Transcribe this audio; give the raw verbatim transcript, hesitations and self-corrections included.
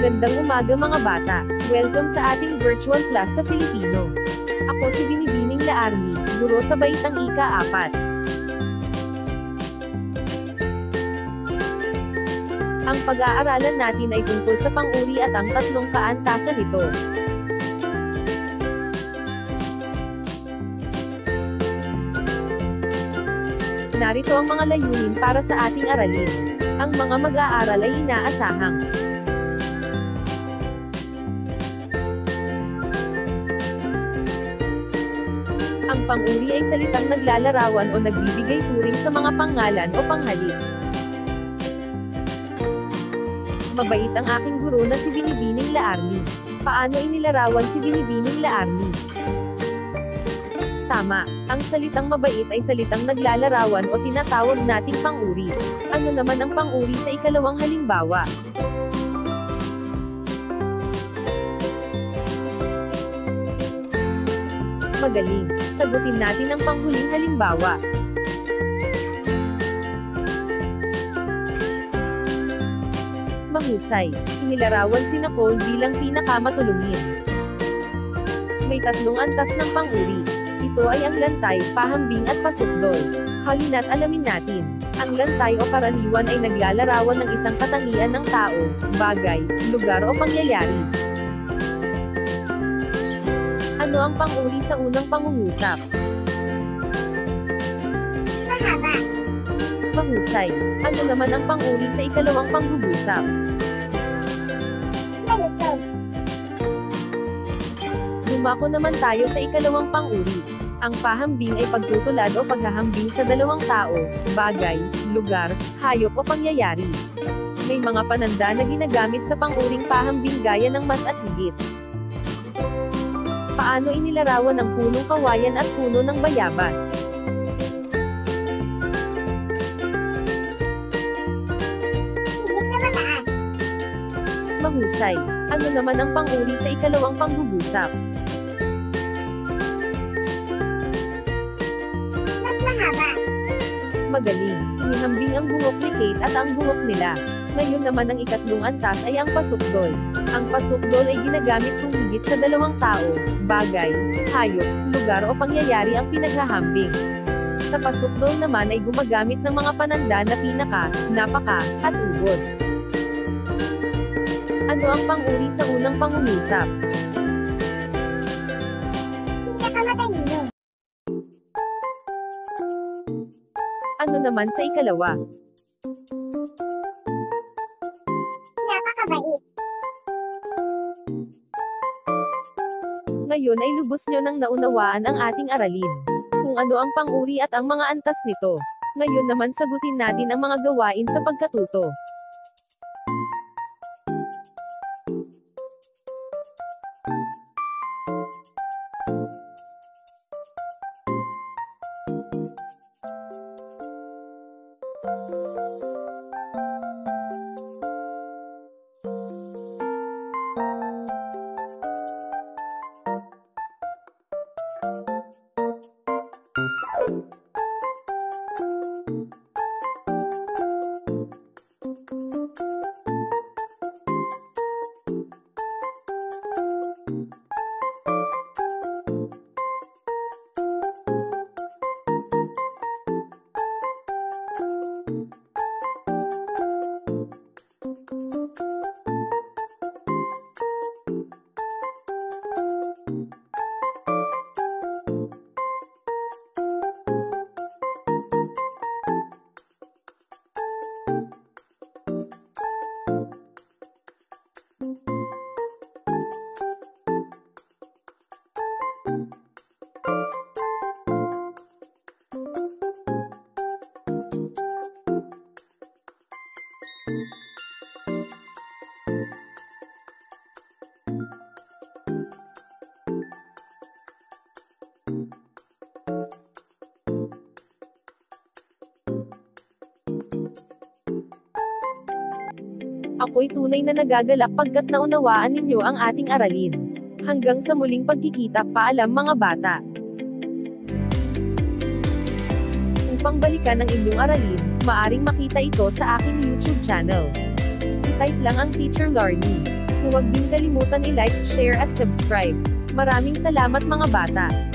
Magandang umaga mga bata. Welcome sa ating virtual class sa Filipino. Ako si Binibining Laarni, guro sa Baitang Ika-apat. Ang pag-aaralan natin ay tungkol sa pang-uri at ang tatlong kaantasan nito. Narito ang mga layunin para sa ating aralin. Ang mga mag-aaral ay inaasahang ang pang-uri ay salitang naglalarawan o nagbibigay turing sa mga pangalan o panghalik. Mabait ang aking guro na si Binibining Laarni. Paano inilarawan si Binibining Laarni? Tama, ang salitang mabait ay salitang naglalarawan o tinatawag nating pang-uri. Ano naman ang pang-uri sa ikalawang halimbawa? Magaling. Sagutin natin ang panghuling halimbawa. Mahusay. Inilarawan si Nicole bilang pinakamatulungin. May tatlong antas ng pang-uri. Ito ay ang lantay, pahambing at pasukdol. Halina't alamin natin. Ang lantay o karaniwan ay naglalarawan ng isang katangian ng tao, bagay, lugar o pangyayari. Ano ang pang-uri sa unang pangungusap? Mahaba. Mahusay. Ano naman ang pang-uri sa ikalawang panggugusap? Malusog. Dumako naman tayo sa ikalawang pang-uri. Ang pahambing ay pagtutulad o paghahambing sa dalawang tao, bagay, lugar, hayop o pangyayari. May mga pananda na ginagamit sa pang-uring pahambing gaya ng mas at higit. Paano inilarawan ang punong kawayan at puno ng bayabas? Higit na mataas. Mahusay. Ano naman ang pang-uri sa ikalawang panggugusap? Mas mahaba. Magaling. Inihambing ang buhok ni Kate at ang buhok nila. Ngayon naman ang ikatlong antas ay ang pasukdol. Ang pasukdol ay ginagamit kung higit sa dalawang tao, bagay, hayop, lugar o pangyayari ang pinaghahambing. Sa pasukdol naman ay gumagamit ng mga pananda na pinaka, napaka, at ubod. Ano ang pang-uri sa unang pangungusap? Pinakamatalino. Ano naman sa ikalawa? Napakabait. Ngayon ay lubos nyo nang naunawaan ang ating aralin. Kung ano ang pang-uri at ang mga antas nito. Ngayon naman sagutin natin ang mga gawain sa pagkatuto. Ako'y tunay na nagagalak pagkat naunawaan ninyo ang ating aralin. Hanggang sa muling pagkikita, paalam mga bata. Upang balikan ang inyong aralin, maaring makita ito sa aking YouTube channel. I-type lang ang Teacher Larnie. Huwag din kalimutan i-like, share at subscribe. Maraming salamat mga bata!